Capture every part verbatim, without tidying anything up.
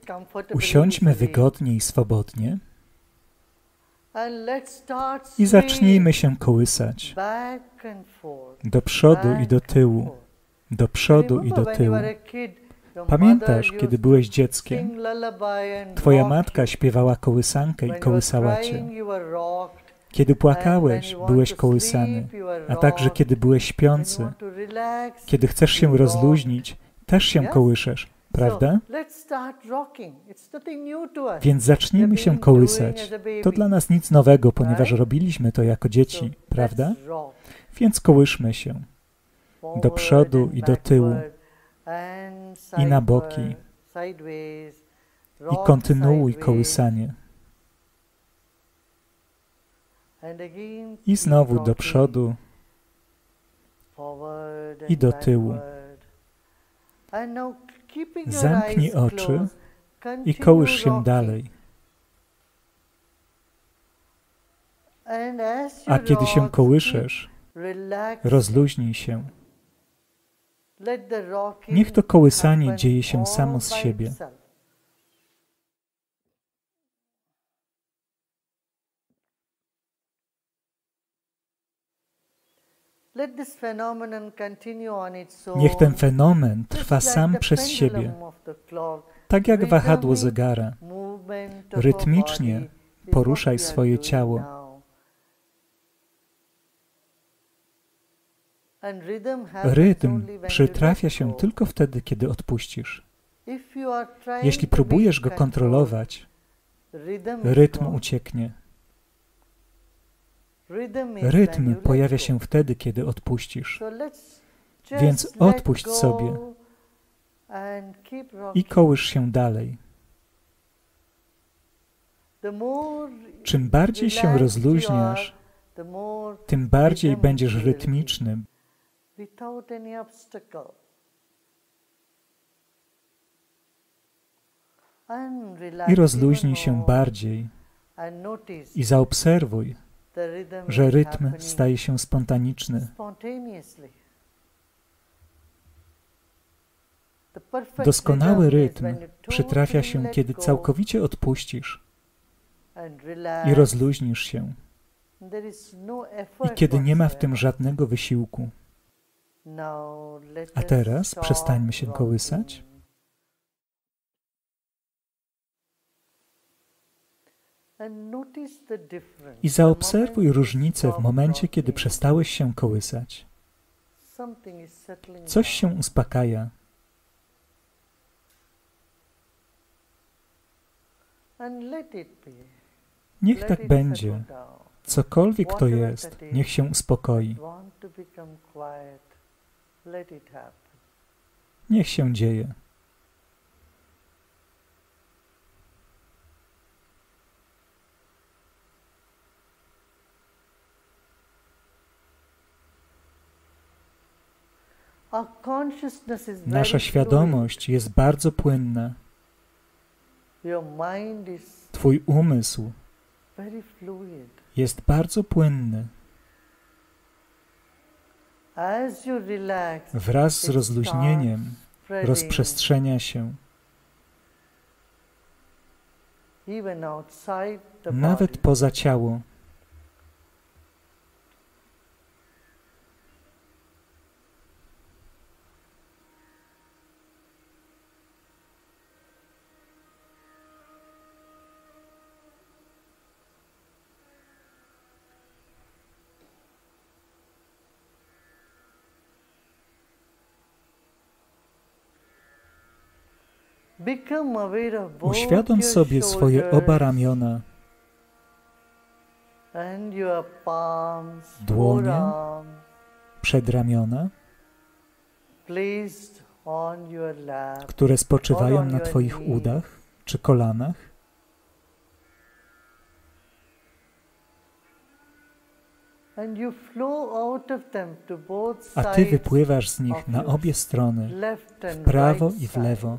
Usiądźmy wygodnie i swobodnie i zacznijmy się kołysać do przodu i do tyłu, do przodu i do tyłu. Pamiętasz, kiedy byłeś dzieckiem? Twoja matka śpiewała kołysankę i kołysała cię. Kiedy płakałeś, byłeś kołysany, a także kiedy byłeś śpiący. Kiedy chcesz się rozluźnić, też się kołyszesz, prawda? Więc zacznijmy się kołysać. To dla nas nic nowego, ponieważ robiliśmy to jako dzieci, prawda? Więc kołyszmy się do przodu i do tyłu i na boki i kontynuuj kołysanie. I znowu do przodu i do tyłu. Zamknij oczy i kołysz się dalej. A kiedy się kołyszesz, rozluźnij się. Niech to kołysanie dzieje się samo z siebie. Niech ten fenomen trwa sam przez siebie, tak jak wahadło zegara. Rytmicznie poruszaj swoje ciało. Rytm przytrafia się tylko wtedy, kiedy odpuścisz. Jeśli próbujesz go kontrolować, rytm ucieknie. Rytm pojawia się wtedy, kiedy odpuścisz. Więc odpuść sobie i kołysz się dalej. Czym bardziej się rozluźniasz, tym bardziej będziesz rytmiczny. I rozluźnij się bardziej i zaobserwuj, że rytm staje się spontaniczny. Doskonały rytm przytrafia się, kiedy całkowicie odpuścisz i rozluźnisz się i kiedy nie ma w tym żadnego wysiłku. A teraz przestańmy się kołysać. I zaobserwuj różnicę w momencie, kiedy przestałeś się kołysać. Coś się uspokaja. Niech tak będzie. Cokolwiek to jest, niech się uspokoi. Niech się dzieje. Nasza świadomość jest bardzo płynna. Twój umysł jest bardzo płynny. Wraz z rozluźnieniem rozprzestrzenia się. Nawet poza ciało. Uświadom sobie swoje oba ramiona, dłonie, przedramiona, które spoczywają na Twoich udach czy kolanach. A Ty wypływasz z nich na obie strony, w prawo i w lewo.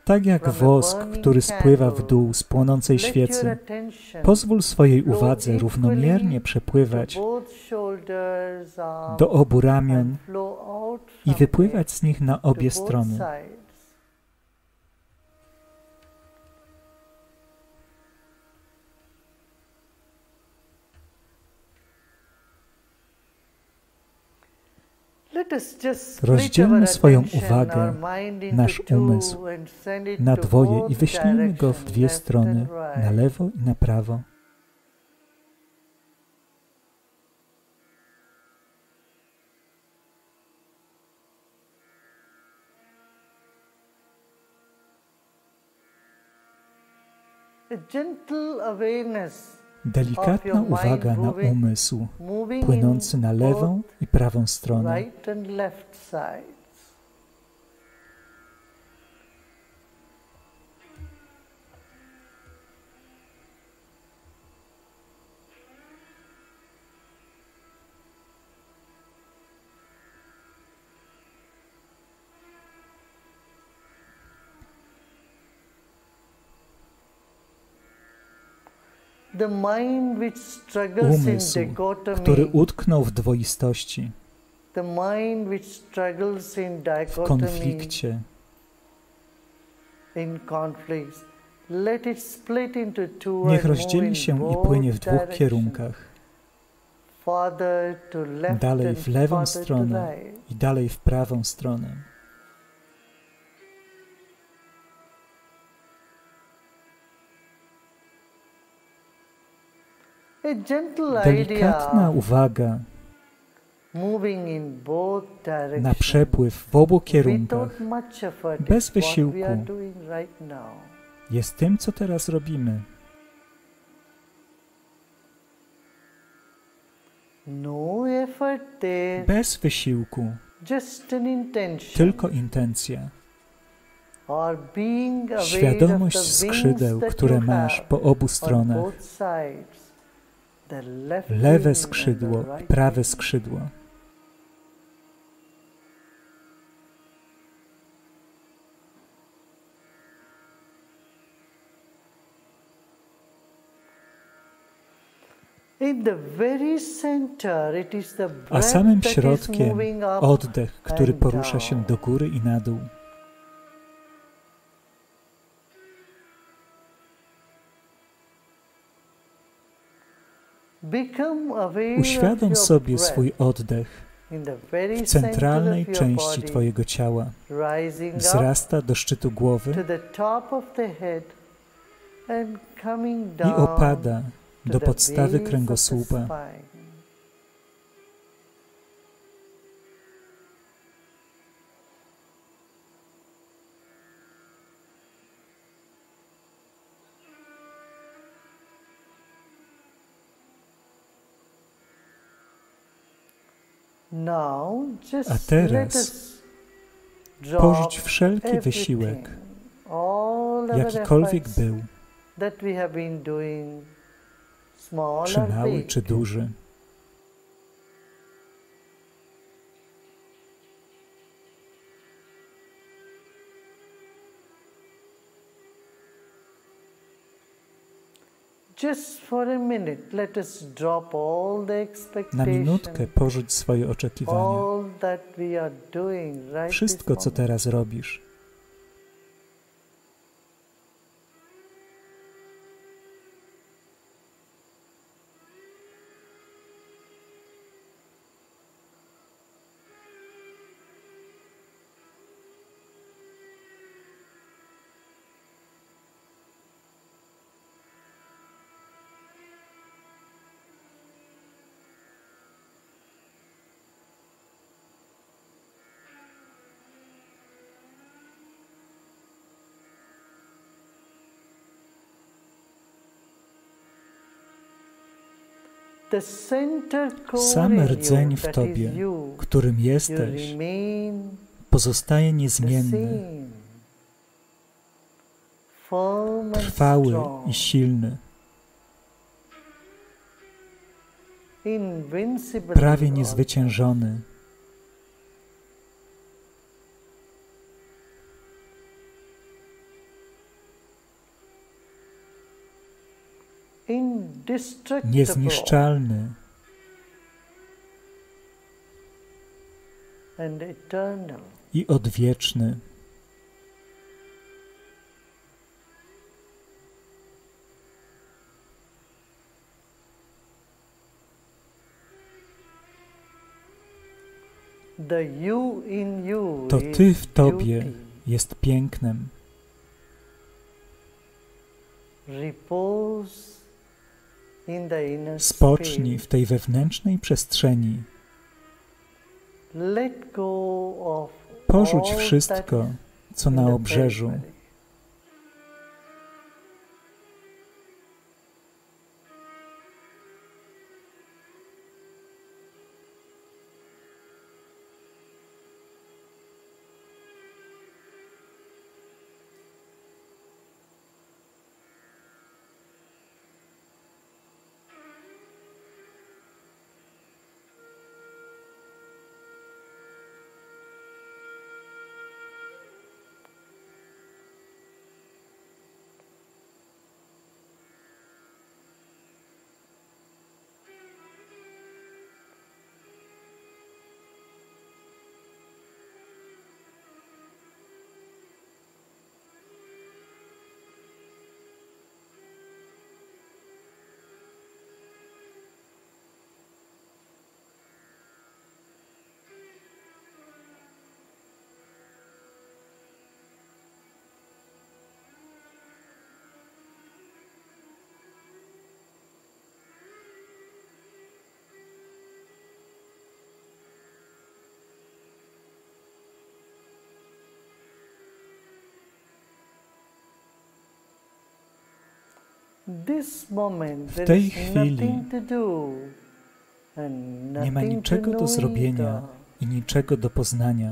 Tak jak wosk, który spływa w dół z płonącej świecy, pozwól swojej uwadze równomiernie przepływać do obu ramion i wypływać z nich na obie strony. Rozdzielmy swoją uwagę, nasz umysł, na dwoje i wyślijmy go w dwie strony, na lewo i na prawo. Delikatna uwaga na umysł, płynący na lewą i prawą stronę. Umysł, który utknął w dwoistości, w konflikcie, niech rozdzieli się i płynie w dwóch kierunkach. Dalej w lewą stronę i dalej w prawą stronę. Delikatna uwaga na przepływ w obu kierunkach, bez wysiłku, jest tym, co teraz robimy. Bez wysiłku, tylko intencja. Świadomość skrzydeł, które masz po obu stronach. Lewe skrzydło i prawe skrzydło. A samym środkiem oddech, który porusza się do góry i na dół. Uświadom sobie swój oddech w centralnej części Twojego ciała. Wzrasta do szczytu głowy i opada do podstawy kręgosłupa. A teraz porzuć wszelki wysiłek, jakikolwiek był, czy mały, czy duży. Na minutkę porzuć swoje oczekiwania. Wszystko, co teraz robisz. Sam rdzeń w Tobie, którym jesteś, pozostaje niezmienny, trwały i silny, prawie niezwyciężony. niezniszczalny i odwieczny. To Ty w Tobie jest pięknem. Spocznij w tej wewnętrznej przestrzeni. Porzuć wszystko, co na obrzeżu. W tej chwili nie ma niczego do zrobienia i niczego do poznania.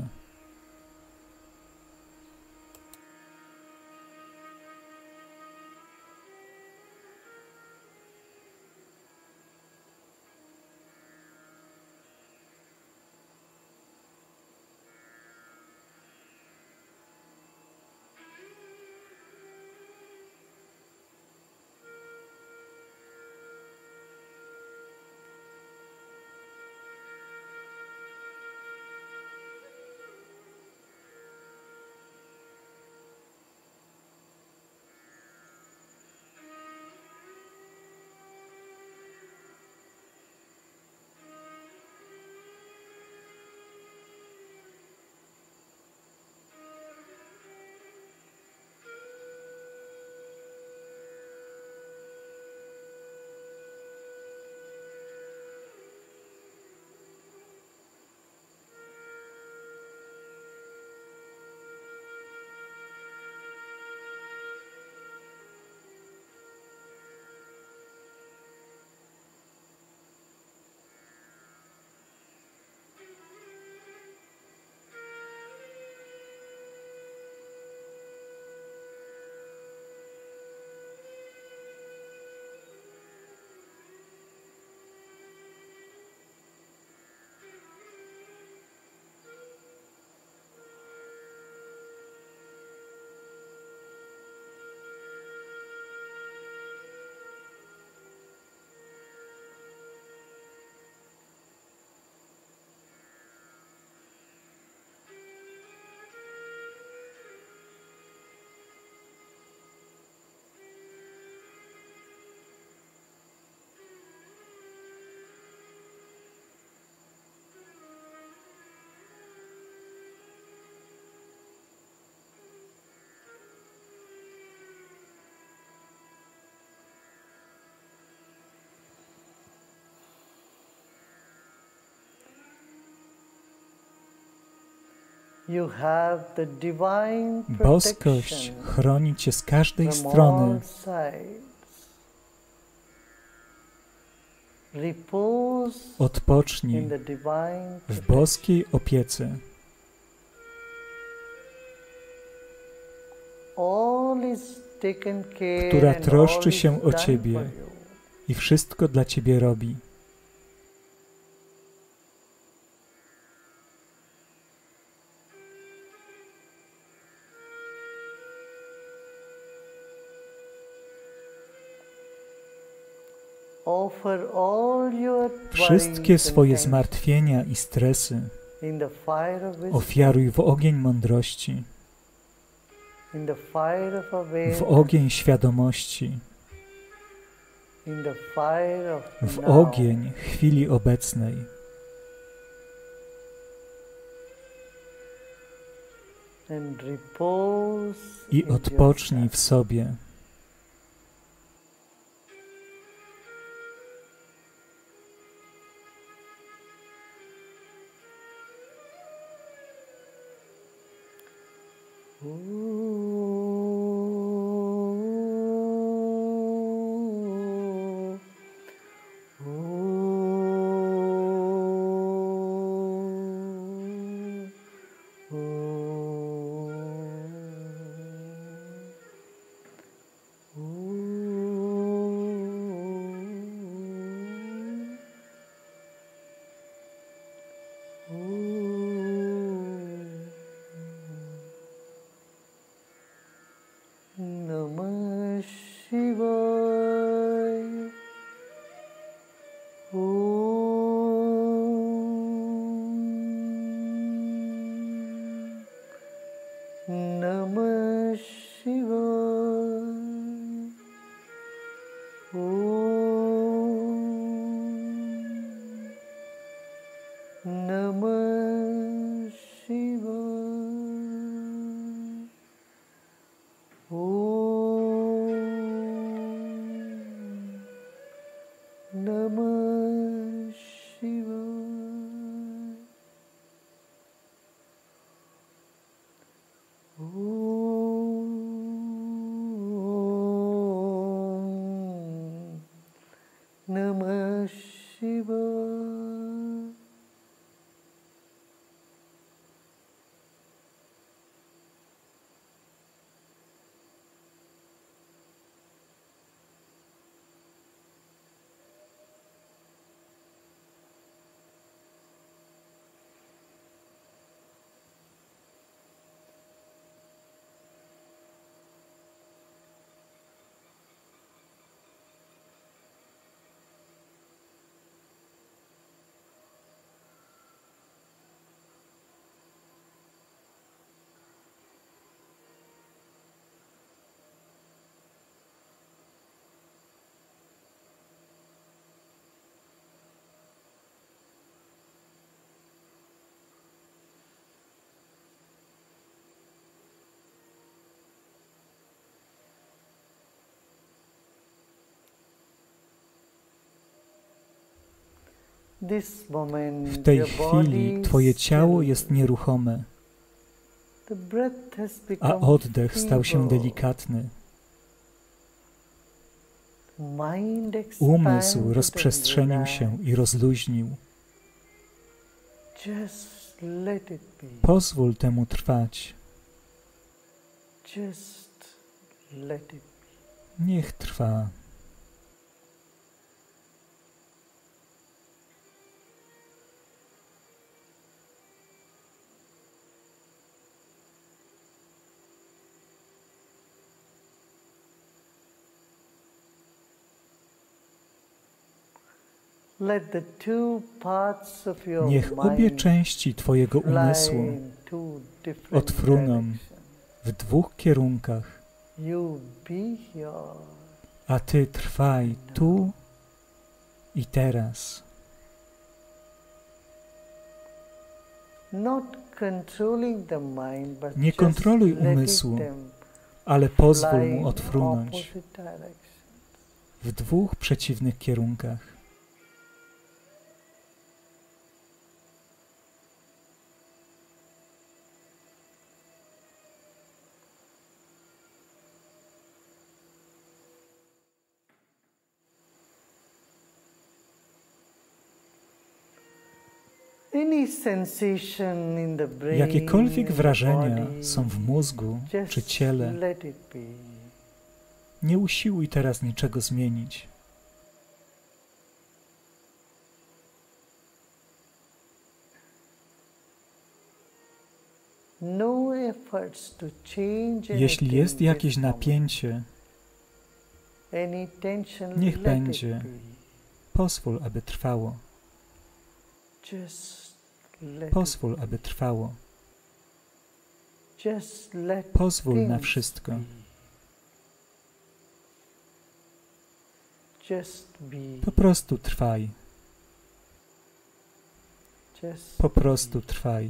Boskość chroni Cię z każdej strony. Odpocznij w boskiej opiece. Która troszczy się o Ciebie i wszystko dla Ciebie robi. Wszystkie swoje zmartwienia i stresy ofiaruj w ogień mądrości, w ogień świadomości, w ogień chwili obecnej. I odpocznij w sobie. W tej chwili Twoje ciało jest nieruchome, a oddech stał się delikatny. Umysł rozprzestrzenił się i rozluźnił. Pozwól temu trwać. Niech trwa. Niech obie części Twojego umysłu odfruną w dwóch kierunkach, a Ty trwaj tu i teraz. Nie kontroluj umysłu, ale pozwól mu odfrunąć w dwóch przeciwnych kierunkach. Jakiekolwiek wrażenia są w mózgu czy ciele, nie usiłuj teraz niczego zmienić. Jeśli jest jakieś napięcie, niech będzie. Pozwól, aby trwało. Pozwól, aby trwało. Pozwól na wszystko. Po prostu trwaj. Po prostu trwaj.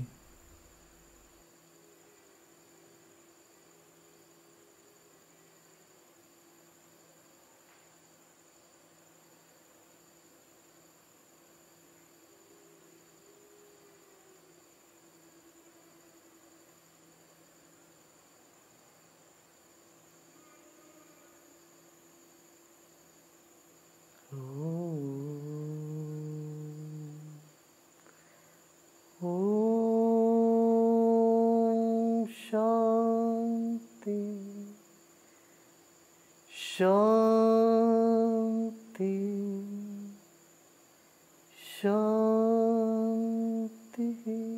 Shanti, Shanti.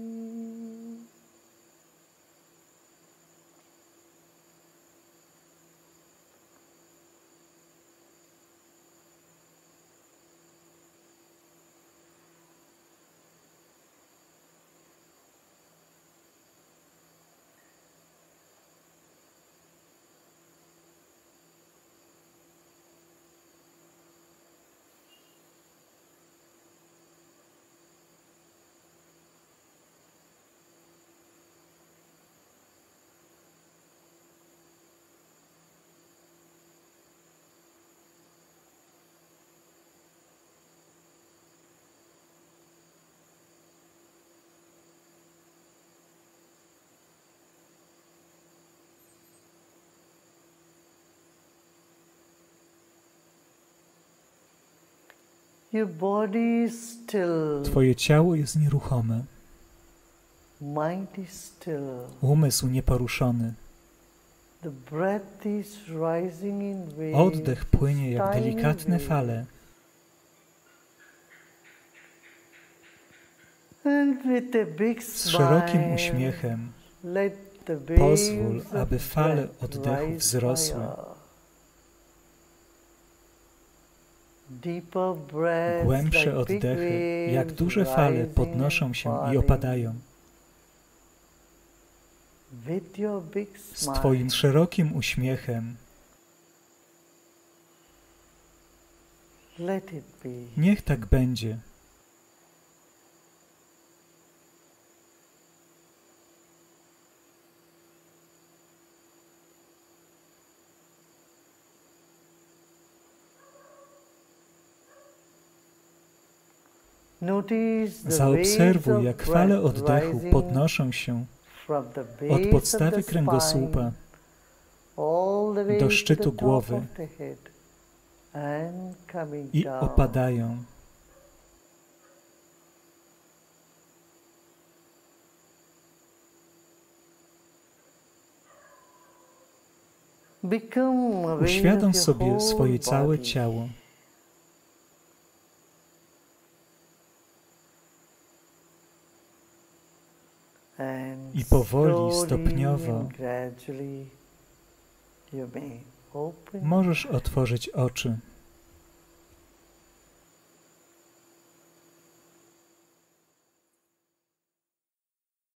Your body is still. Twoje ciało jest nieruchome. Mind is still. Umysł nieporuszony. The breath is rising in waves, Oddech płynie jak delikatne fale. And with a big Z szerokim smile, uśmiechem let the waves pozwól, of aby fale breath oddechu rise wzrosły. higher. Deeper breaths, Głębsze like big oddechy, jak waves, duże fale, rising podnoszą and się i falling. opadają. With your big Z smile, Twoim szerokim uśmiechem let it be. niech tak będzie. Zaobserwuj, jak fale oddechu podnoszą się od podstawy kręgosłupa do szczytu głowy i opadają. Uświadom sobie swoje całe ciało. I powoli, stopniowo możesz otworzyć oczy.